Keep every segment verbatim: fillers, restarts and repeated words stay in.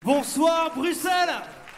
Bonsoir Bruxelles.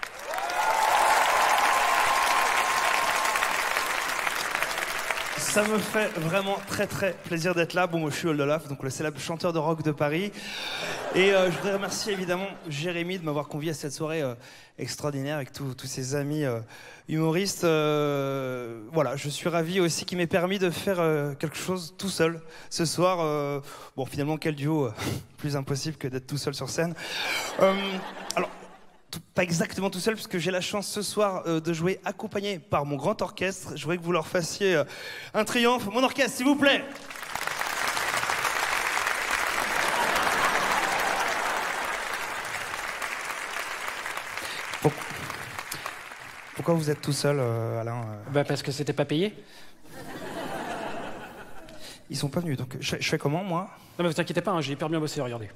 Ça me fait vraiment très très plaisir d'être là. Bon, moi, je suis Oldolaf, donc le célèbre chanteur de rock de Paris. Et euh, je voudrais remercier évidemment Jérémy de m'avoir convié à cette soirée euh, extraordinaire avec tous ses amis euh, humoristes. Euh, voilà, je suis ravi aussi qu'il m'ait permis de faire euh, quelque chose tout seul ce soir. Euh, bon, finalement, quel duo euh, plus impossible que d'être tout seul sur scène. Euh, alors, tout, pas exactement tout seul, puisque j'ai la chance ce soir euh, de jouer accompagné par mon grand orchestre. Je voudrais que vous leur fassiez euh, un triomphe. Mon orchestre, s'il vous plaît. Pourquoi vous êtes tout seul, euh, Alain euh... Bah parce que c'était pas payé. Ils sont pas venus, donc je, je fais comment, moi? Non mais vous inquiétez pas, hein, j'ai hyper bien bossé, regardez.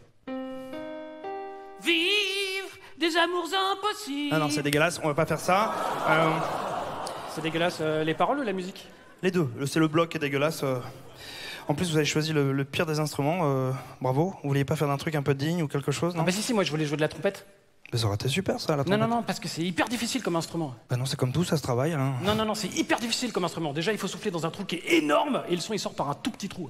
Vive des amours impossibles. Ah non, c'est dégueulasse, on va pas faire ça. Euh... C'est dégueulasse, euh, les paroles ou la musique? Les deux, c'est le bloc qui est dégueulasse. Euh... En plus, vous avez choisi le, le pire des instruments, euh... bravo. Vous vouliez pas faire d'un truc un peu digne ou quelque chose, non? Ah bah si, si, moi je voulais jouer de la trompette. Mais ça aurait été super, ça, la trompette. Non, non, non, parce que c'est hyper difficile comme instrument. Bah non, c'est comme tout, ça se travaille, hein. Non, non, non, c'est hyper difficile comme instrument. Déjà, il faut souffler dans un trou qui est énorme, et le son, il sort par un tout petit trou.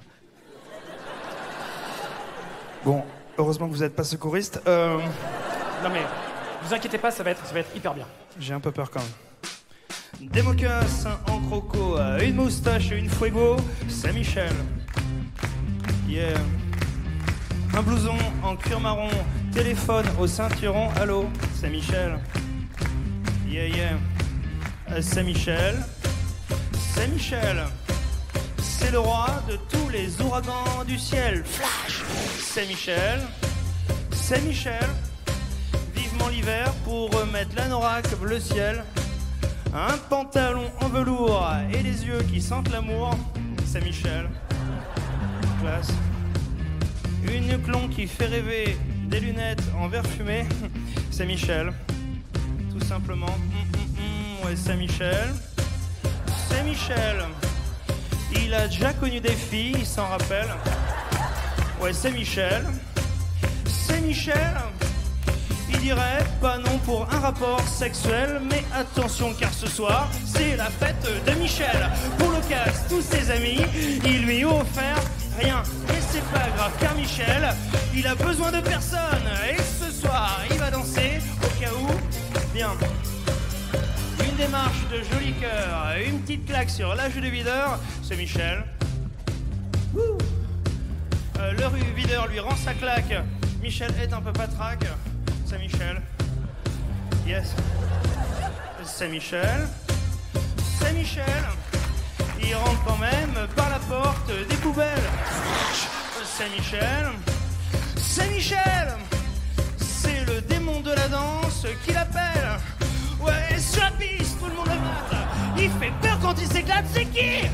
Bon, heureusement que vous n'êtes pas secouriste. Euh... Non mais, vous inquiétez pas, ça va être, ça va être hyper bien. J'ai un peu peur quand même. Des mocassins en croco, une moustache et une fuego, Saint-Michel. Yeah. Un blouson en cuir marron, téléphone au ceinturon, allô, Saint-Michel. Yeah, yeah. Euh, Saint-Michel. Saint-Michel. C'est le roi de tous les ouragans du ciel. Flash. Saint-Michel. Saint-Michel. Vivement l'hiver pour remettre l'anorak bleu ciel. Un pantalon en velours et des yeux qui sentent l'amour. Saint-Michel. Classe. Une clon qui fait rêver, des lunettes en verre fumé, c'est Michel. Tout simplement. Mmh, mmh, mmh, ouais, c'est Michel. C'est Michel. Il a déjà connu des filles, il s'en rappelle. Ouais, c'est Michel. C'est Michel. Il dirait pas non pour un rapport sexuel, mais attention car ce soir, c'est la fête de Michel. Pour l'occasion, tous ses amis, ils lui ont offert rien. Et c'est pas grave car Michel, il a besoin de personne. Et ce soir, il va danser au cas où. Bien. Une démarche de joli cœur, une petite claque sur l'âge de videur, c'est Michel. Ouh. Euh, le rue videur lui rend sa claque. Michel est un peu patraque. C'est Michel. Yes. C'est Michel. C'est Michel. Il rentre quand même par la porte des poubelles. C'est Michel. C'est Michel. C'est le démon de la danse qui l'appelle. Ouais, sur la piste, tout le monde le mate. Il fait peur quand il s'éclate, c'est qui?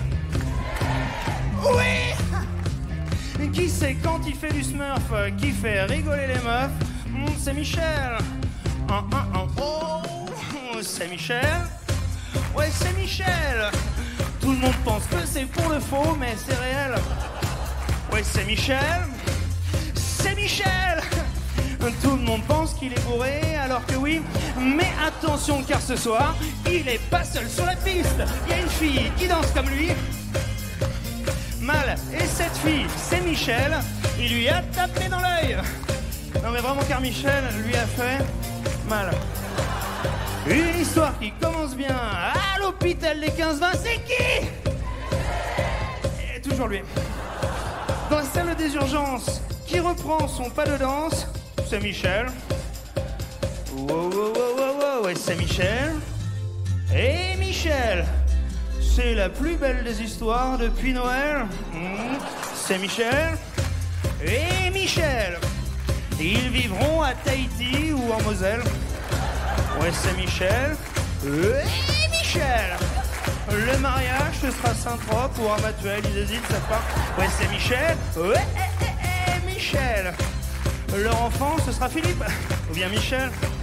Oui. Qui c'est quand il fait du smurf, qui fait rigoler les meufs? C'est Michel. Un, un, un. Oh, c'est Michel. Ouais, c'est Michel. Tout le monde pense que c'est pour le faux, mais c'est réel. Ouais, c'est Michel. C'est Michel. Tout le monde pense qu'il est bourré, alors que oui. Mais attention, car ce soir, il est pas seul sur la piste. Il y a une fille qui danse comme lui. Mal. Et cette fille, c'est Michel. Il lui a tapé dans l'œil. Non mais vraiment car Michel lui a fait mal. Une histoire qui commence bien à l'hôpital des quinze vingt, c'est qui? Et toujours lui. Dans la salle des urgences, qui reprend son pas de danse, c'est Michel. Wow, wow, wow, wow, wow, et c'est Michel. Et Michel, c'est la plus belle des histoires depuis Noël. Mmh, c'est Michel. Et Michel. Ils vivront à Tahiti ou en Moselle. Ouais, c'est Michel. Et Michel. Le mariage, ce sera Saint-Trope ou Armatuel, ils hésitent, ça part. Ouais, c'est Michel. Ouais, et, et, et, Michel. Leur enfant, ce sera Philippe. Ou bien Michel.